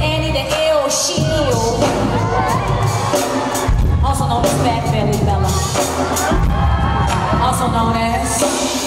Annie the L Shield, also known as Fat Belly Bella, also known as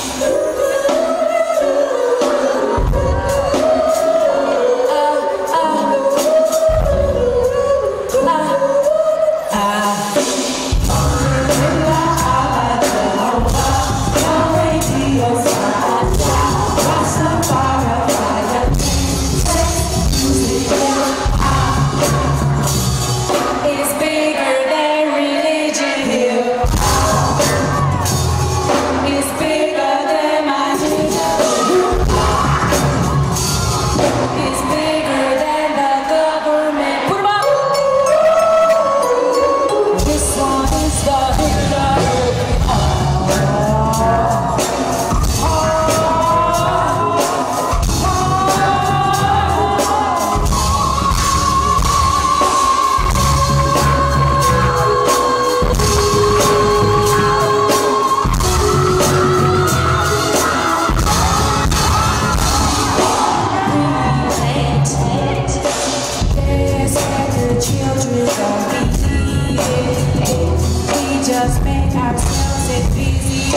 just make ourselves as busy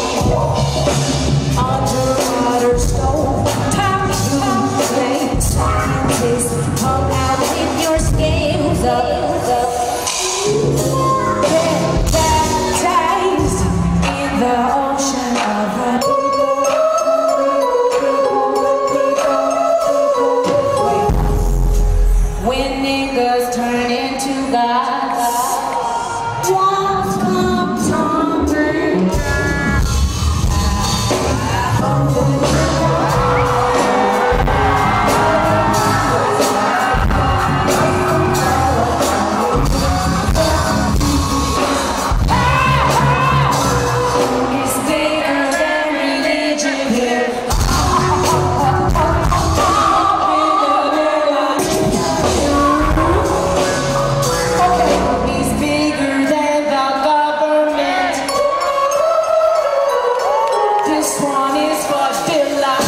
underwater stove, top blue flame, scientists come out with your scales up. Get baptized in the ocean of the people. When niggas turn into gods, walls come tumbling. It's bigger than religion here. It's bigger than the government. This one is for Dilla.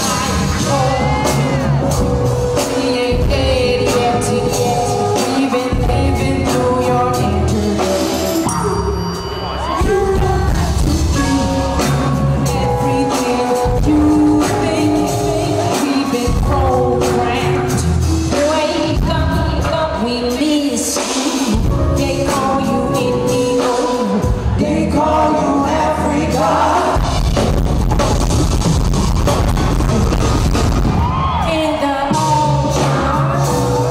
We ain't dead yet. We've been living through your internet. You got to be everything you think. We've been programmed. Wake up, we miss you. They call you Indigo. They call you Africa. In the ocean,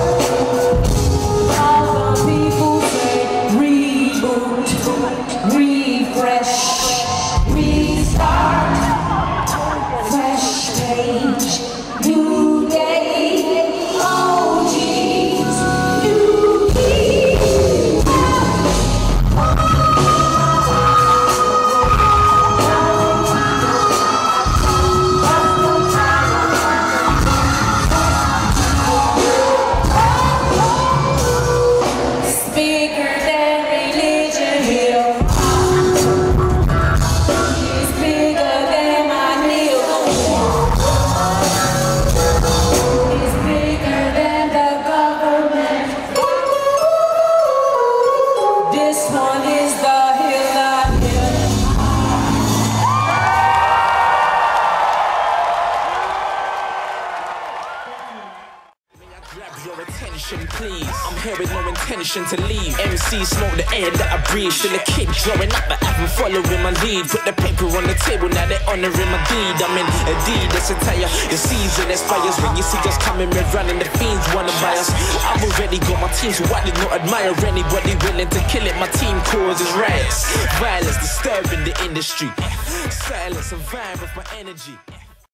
all the people say reboot, refresh, restart, fresh page, new day, oh geez, new key. It's bigger than religion here. It's bigger than my meal. It's bigger than the government. This one is the hill I hill. Grab your attention, please. I'm here with no intention to leave. MC smoke the air that I breathe. Still a kid growing up, but I've been following my lead. Put the paper on the table, now they're honoring my deed. I'm in a deed that's entire. The season expires when you see us coming, red running. The fiends wanna buy us. I've already got my team, so I did not admire anybody willing to kill it. My team causes riots, violence disturbing the industry. Silence and vibe with my energy.